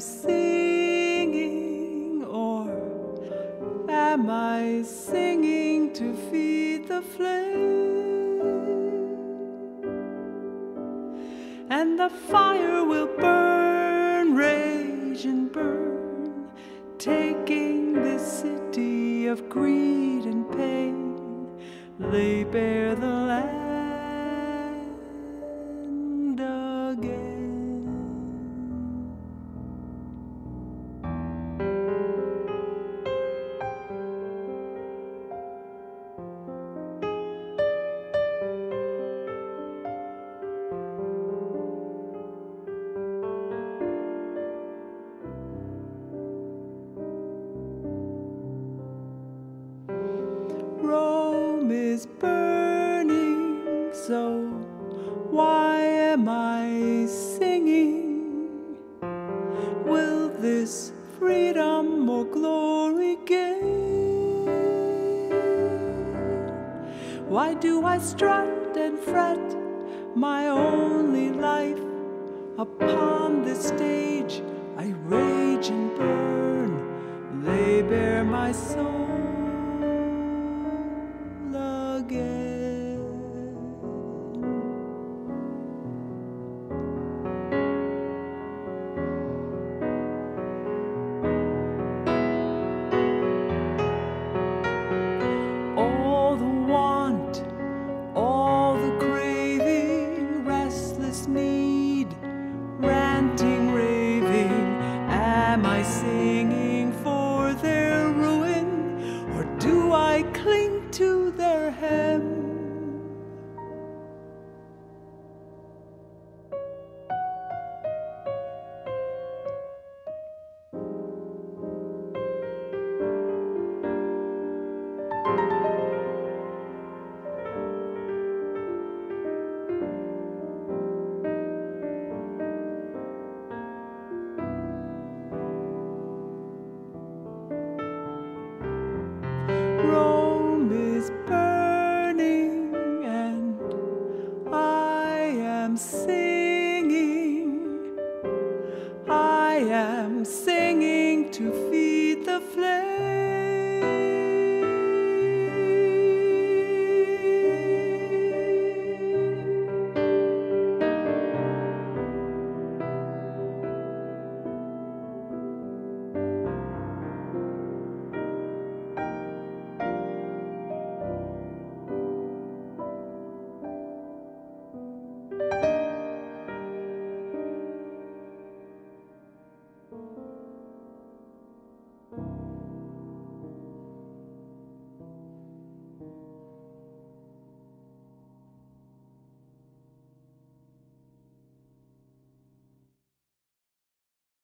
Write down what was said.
singing, or am I singing to feed the flame? And the fire will burn, rage and burn, taking this city of greed and pain, lay bare the land again. Rome is burning, so why am I singing? Will this freedom or glory gain? Why do I strut and fret my only life? Upon this stage I rage and burn, lay bare my soul again. All the want, all the craving, restless need, ranting, raving, am I singing for their ruin, or do I cling to their hem? Rome is burning, and I am singing. I am singing to feed the flame.